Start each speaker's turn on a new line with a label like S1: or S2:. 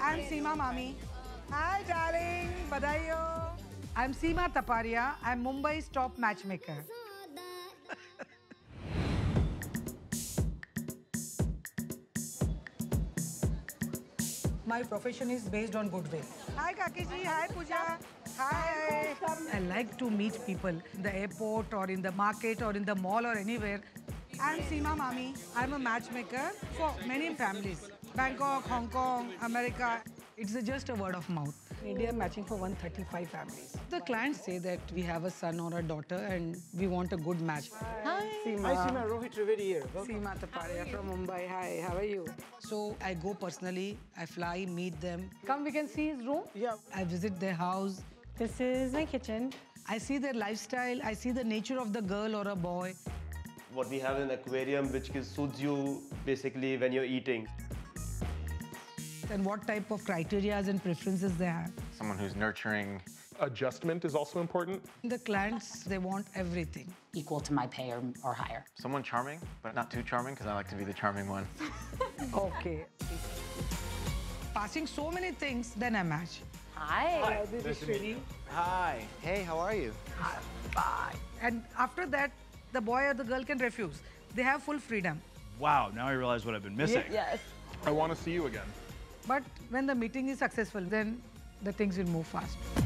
S1: I'm Sima Mami. Hi, darling. Badaiyo. I'm Sima Taparia. I'm Mumbai's top matchmaker. My profession is based on goodwill. Hi, Kakiji. Hi, Pooja. Hi. I like to meet people in the airport or in the market or in the mall or anywhere. I'm Sima Mami. I'm a matchmaker for many families. Bangkok, Hong Kong, America. It's just a word of mouth. India matching for 135 families. The clients say that we have a son or a daughter and we want a good match.
S2: Hi.
S1: Sima.
S3: Hi, Sima. Rohit Trivedi here.
S1: Sima Taparia from Mumbai. Hi, how are you? So I go personally, I fly, meet them. Come, we can see his room.
S3: Yeah.
S1: I visit their house.
S2: This is my kitchen.
S1: I see their lifestyle. I see the nature of the girl or a boy.
S4: What we have in an aquarium which suits you basically when you're eating.
S1: And what type of criterias and preferences they have.
S5: Someone who's nurturing.
S6: Adjustment is also important.
S1: The clients, they want everything.
S7: Equal to my pay or higher.
S5: Someone charming, but not too charming, because I like to be the charming one.
S1: Okay. Passing so many things, then I match.
S7: Hi.
S1: This is Shri.
S3: Hi. Hey, how are you?
S1: Bye. And after that, the boy or the girl can refuse. They have full freedom.
S8: Wow, now I realize what I've been missing.
S7: Yes.
S6: I want to see you again.
S1: But when the meeting is successful, then the things will move fast.